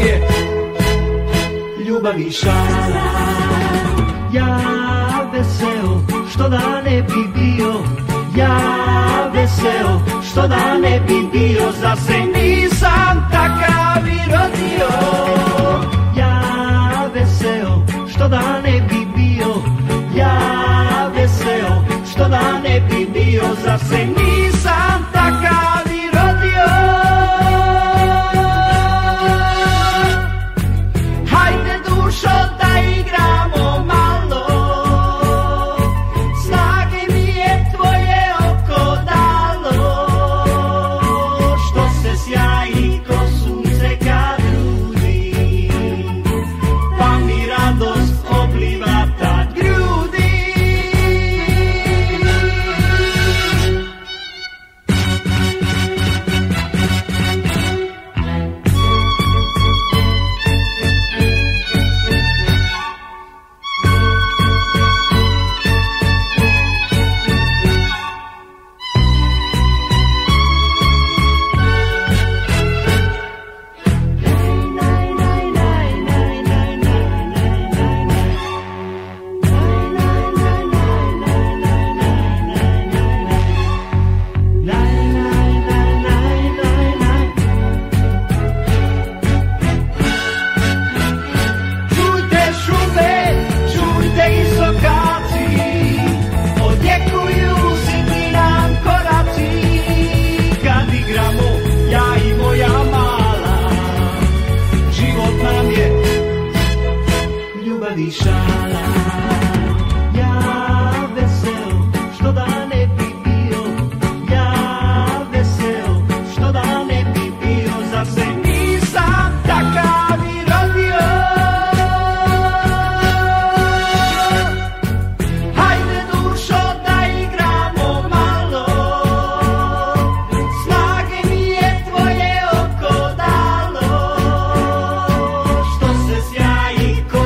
je ljubav i šala. Ja veseo, što da ne bi bio, ja veseo, što da ne bi bio, zar se nisam takav i rodio. Ja veseo, što da ne bi bio, ja veseo, što da ne bi bio, zar se nisam takav i rodio. Hajde dušo da igramo malo, snage mi je tvoje oko dalo, što se sjaji ko sunce kad grudi, pa mi radost obliva tad grudi.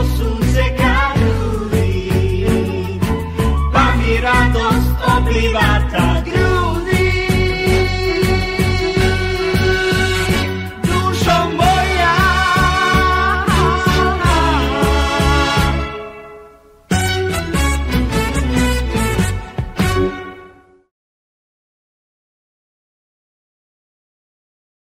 Viva